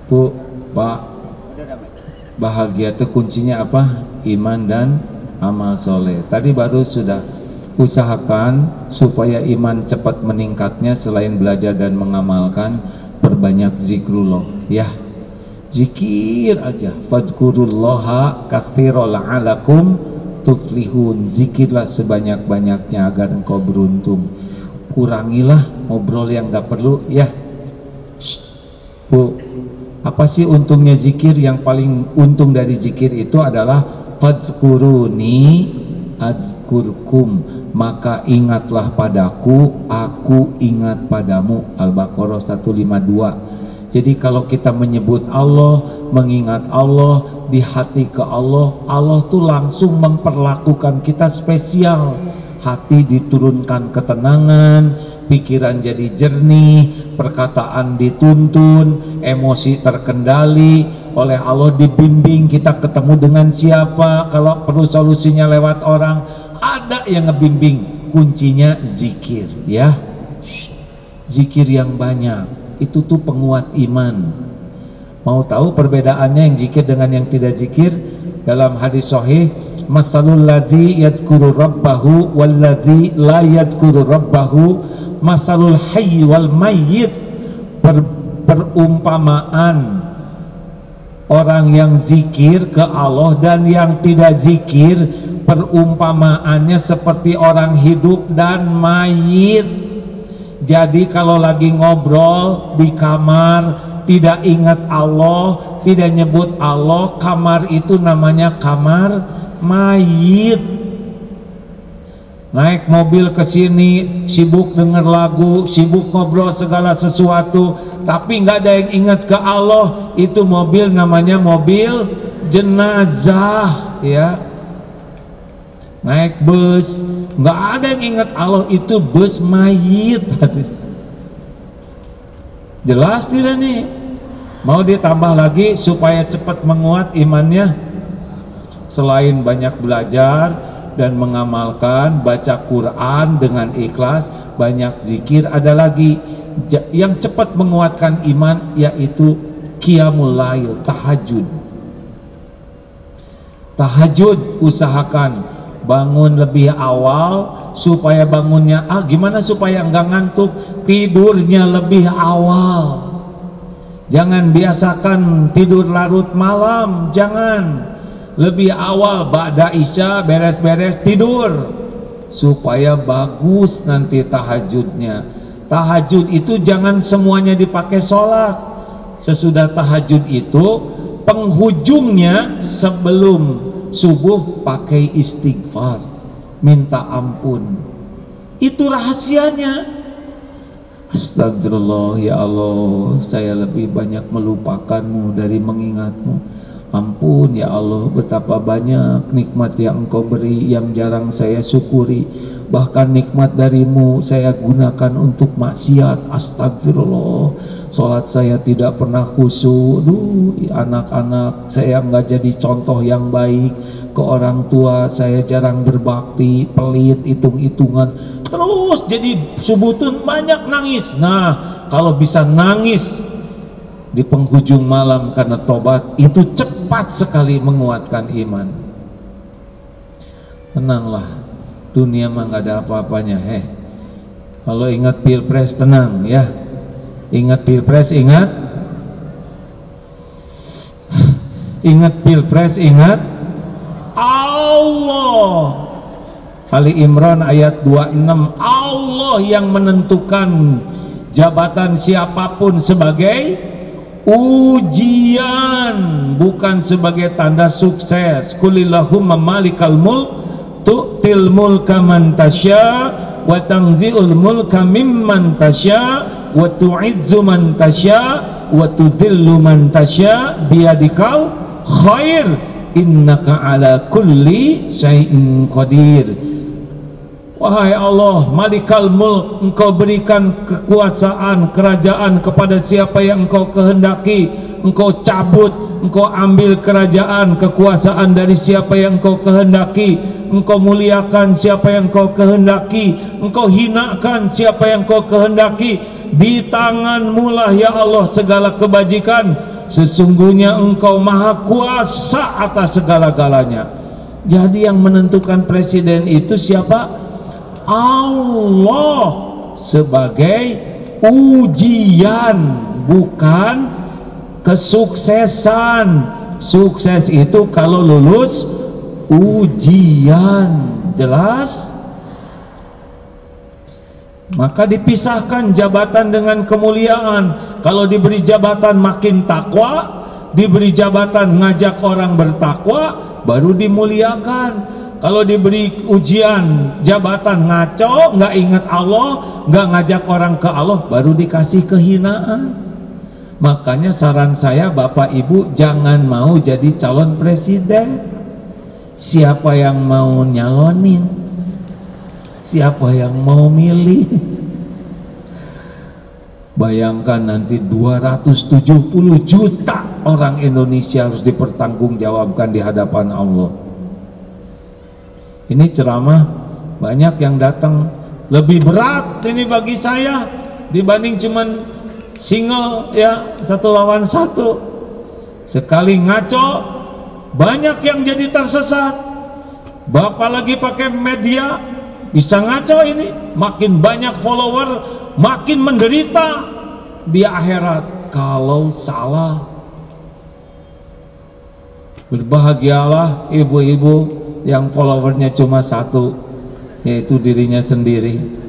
Bu, Pak, bahagia itu kuncinya apa? Iman dan amal soleh. Tadi baru sudah usahakan supaya iman cepat meningkatnya. Selain belajar dan mengamalkan, perbanyak zikrullah ya, zikir aja. Fadkurullaha katsiran la'alakum tuflihun. Zikirlah sebanyak-banyaknya agar engkau beruntung. Kurangilah ngobrol yang gak perlu ya. Bu, apa sih untungnya zikir? Yang paling untung dari zikir itu adalah fadzkuruni adzkurkum, maka ingatlah padaku, aku ingat padamu. Al-Baqarah 152. Jadi kalau kita menyebut Allah, mengingat Allah, di hati ke Allah, Allah tuh langsung memperlakukan kita spesial. Hati diturunkan ketenangan, pikiran jadi jernih, perkataan dituntun, emosi terkendali oleh Allah, dibimbing kita ketemu dengan siapa. Kalau perlu solusinya lewat orang, ada yang ngebimbing. Kuncinya zikir ya. Zikir yang banyak itu tuh penguat iman. Mau tahu perbedaannya yang zikir dengan yang tidak zikir? Dalam hadis sahih, masalul ladzi yadzkuru rabbahu wal ladzi la yadzkuru rabbahu masalul hayy wal mayyit. Perumpamaan orang yang zikir ke Allah dan yang tidak zikir, perumpamaannya seperti orang hidup dan mayit. Jadi kalau lagi ngobrol di kamar, tidak ingat Allah, tidak nyebut Allah, kamar itu namanya kamar mayit. Naik mobil ke sini, sibuk denger lagu, sibuk ngobrol segala sesuatu, tapi nggak ada yang ingat ke Allah, itu mobil namanya mobil jenazah ya. Naik bus, nggak ada yang ingat Allah, itu bus mayit. Jelas tidak nih? Mau ditambah lagi supaya cepat menguat imannya? Selain banyak belajar dan mengamalkan, baca Quran dengan ikhlas, banyak zikir, ada lagi yang cepat menguatkan iman, yaitu qiyamul lail, tahajud. Tahajud usahakan bangun lebih awal, supaya bangunnya gimana supaya enggak ngantuk? Tidurnya lebih awal. Jangan biasakan tidur larut malam, jangan. Lebih awal, ba'da isya beres-beres tidur, supaya bagus nanti tahajudnya. Tahajud itu jangan semuanya dipakai sholat. Sesudah tahajud itu penghujungnya sebelum subuh pakai istighfar, minta ampun. Itu rahasianya. Astagfirullah ya Allah, saya lebih banyak melupakanmu dari mengingatmu. Ampun ya Allah, betapa banyak nikmat yang engkau beri yang jarang saya syukuri. Bahkan nikmat darimu saya gunakan untuk maksiat. Astagfirullah, sholat saya tidak pernah khusyuk. Anak-anak saya nggak jadi contoh yang baik. Ke orang tua saya jarang berbakti, pelit, hitung-hitungan. Terus jadi subuh tuh banyak nangis. Nah, kalau bisa nangis di penghujung malam karena tobat, itu cepat sekali menguatkan iman. Tenanglah, dunia mah nggak ada apa-apanya. Kalau ingat pilpres tenang ya. Ingat pilpres, ingat pilpres, ingat Allah. Ali Imran ayat 26, Allah yang menentukan jabatan siapapun sebagai ujian, bukan sebagai tanda sukses. Qulillahumma malikal mulk tu'til mulka man tasya wa tanzi'ul mulka mimman tasya wa tu'izzu man tasya wa tudhillu man tasya biyadikal khair innaka ala kulli syai'in qadir. Wahai Allah, Malikal Mulk, engkau berikan kekuasaan, kerajaan kepada siapa yang engkau kehendaki. Engkau cabut, engkau ambil kerajaan, kekuasaan dari siapa yang engkau kehendaki. Engkau muliakan siapa yang engkau kehendaki. Engkau hinakan siapa yang engkau kehendaki. Di tanganmu lah ya Allah segala kebajikan. sesungguhnya engkau maha kuasa atas segala-galanya. Jadi yang menentukan presiden itu siapa? Allah, sebagai ujian, bukan kesuksesan. Sukses itu kalau lulus ujian. Jelas? Maka dipisahkan jabatan dengan kemuliaan. Kalau diberi jabatan makin takwa, diberi jabatan ngajak orang bertakwa, baru dimuliakan. Kalau diberi ujian jabatan ngaco, nggak ingat Allah, nggak ngajak orang ke Allah, baru dikasih kehinaan. Makanya saran saya Bapak Ibu, jangan mau jadi calon presiden. Siapa yang mau nyalonin? Siapa yang mau milih? Bayangkan nanti 270 juta orang Indonesia harus dipertanggungjawabkan di hadapan Allah. Ini ceramah banyak yang datang, lebih berat ini bagi saya dibanding cuman single ya, 1 lawan 1. Sekali ngaco banyak yang jadi tersesat. Bapak lagi pakai media bisa ngaco, ini makin banyak follower, makin menderita di akhirat kalau salah. Berbahagialah ibu-ibu yang followernya cuma 1, yaitu dirinya sendiri.